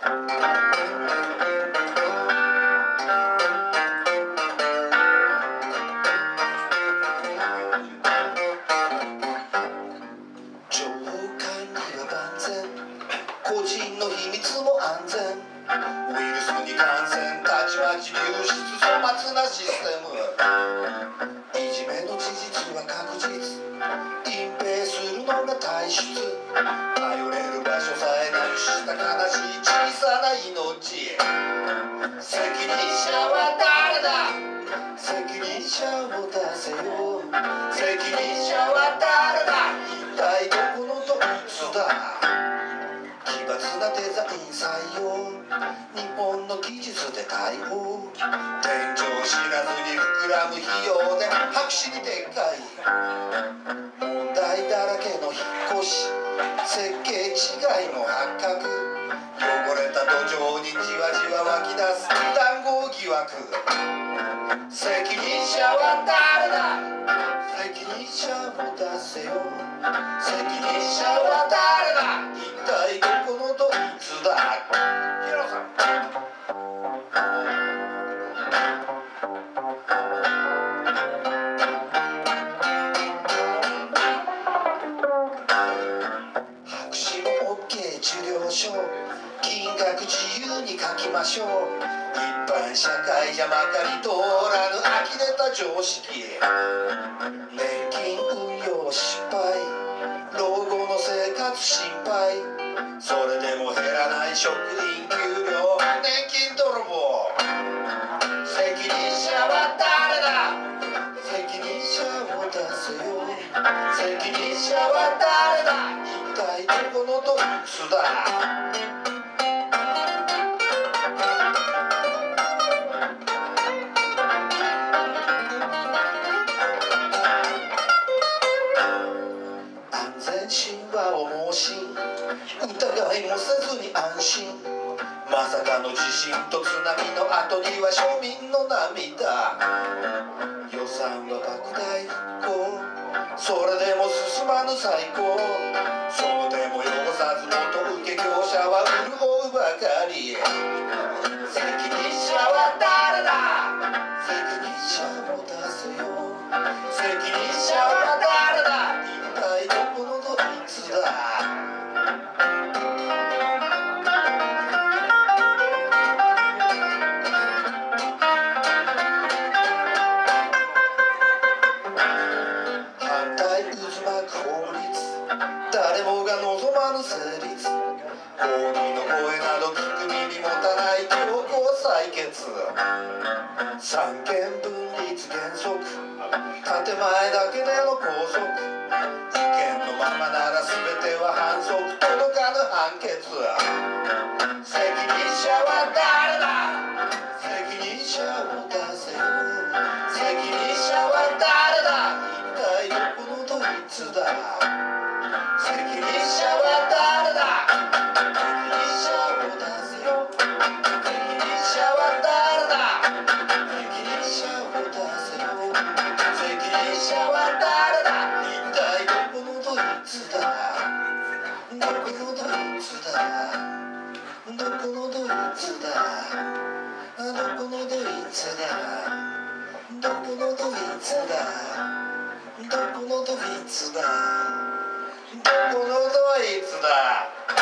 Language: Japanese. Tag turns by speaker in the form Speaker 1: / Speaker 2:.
Speaker 1: 個人の秘密も安全、ウイルスに感染、たちまち流出、粗末なシステム、いじめの事実は確実、隠蔽するのが体質、頼れる場所さえなくした悲しい小さな命、責任者は誰だ、責任者を出せよ、責任者は誰だ、一体どこのどいつだ、奇抜なデザイン採用、日本の技術で対応、天井知らずに膨らむ費用で白紙にでっかい、問題だらけの引っ越し、設計違いも発覚、汚れた土壌にじわじわ湧き出す談合疑惑、責任者は誰だ、責任者を出せよ、責任者は誰だ、一体どこのどいつだ。ヒロさん、白紙も OK 受領書、金額自由に書きましょう、一般社会じゃまかり通らぬ呆れた常識、年金運用失敗、老後の生活心配、それでも減らない職員給料、年金泥棒、責任者は誰だ、責任者を出せよ、責任者は誰だ、一体どこのどいつだ。神話を盲信、疑いもせずに安心、まさかの地震と津波の後には庶民の涙、予算は莫大復興、それでも進まぬ最高、その手も汚さず元請け業者は潤うばかり、責任者は誰だ、責任者を出せよ、責任者は誰だ、一体どこのどいつだ。反対渦巻く法律、誰もが望まぬ成立、抗議の声など聞く耳持たない強行採決、三権分立原則、建前だけでの拘束、意見のままなら全ては反則、届かぬ判決、責任者は誰だ、責任者を出せよ、責任者は誰だ、一体どこのどいつだ、責任者は誰だ、責任者を出せよ、責任者は誰だ、責任者を出せよ、責任者は誰だ、一体どこのどいつだ、どこのどいつだ、どこのどいつだ、どこのどいつだ、どこのどいつだ、どこのどいつだ、どこのどいつだ。